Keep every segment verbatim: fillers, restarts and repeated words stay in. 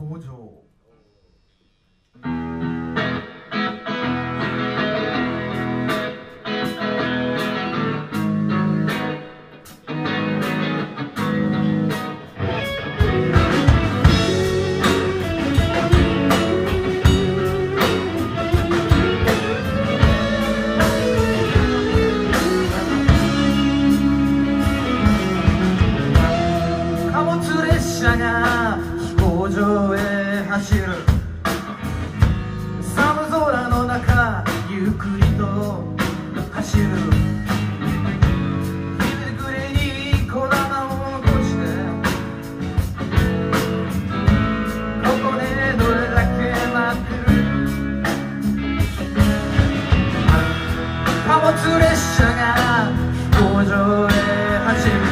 工場。貨物列車が飛行場へ走る。寒空の中ゆっくりと走る。日暮れに小玉を残して、ここでどれだけ待ってる。貨物列車が飛行場へ走る。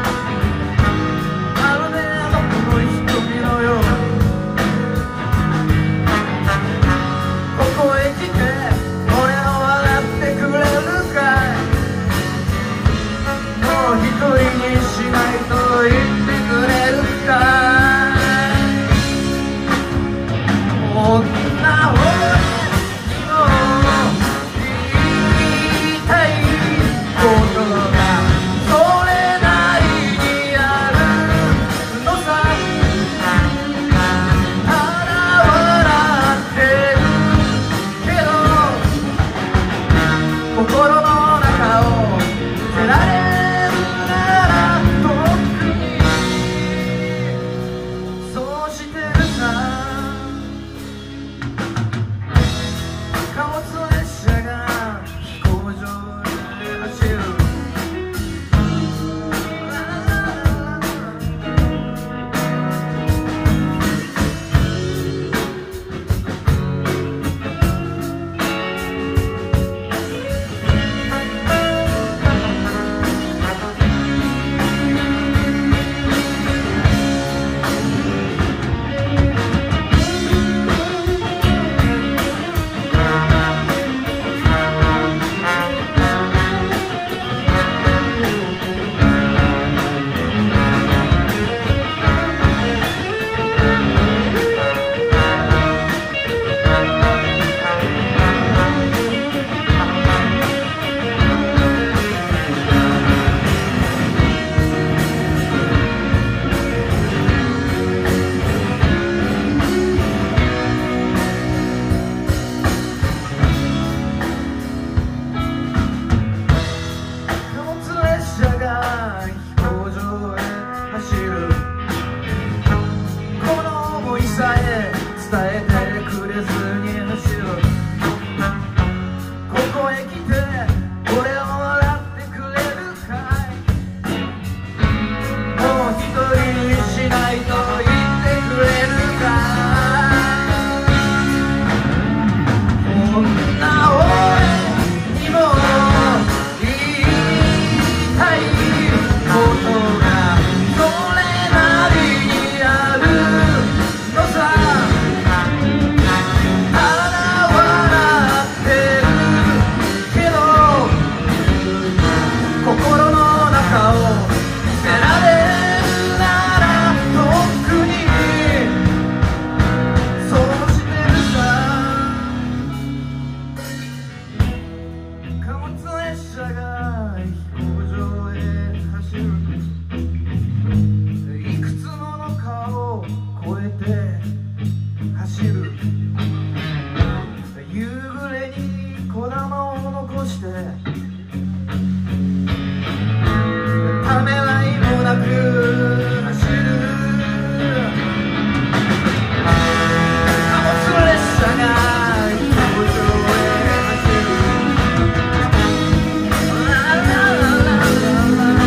伝えてくれずに走る。ここへ来て俺を笑ってくれるかい。もう一人にしないと言ってくれるかい。こんな俺にも言いたいことがそれなりにあるのさ。夕暮れに小玉を残して、ためらいもなく走る。貨物列車が飛行場へ走る。ラララララ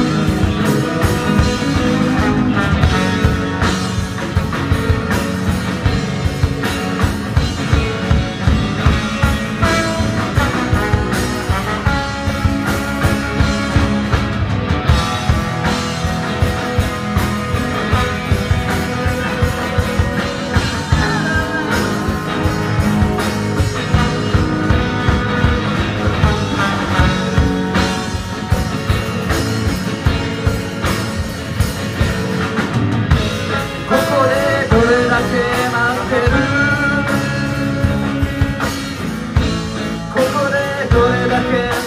ここでどれだけだけ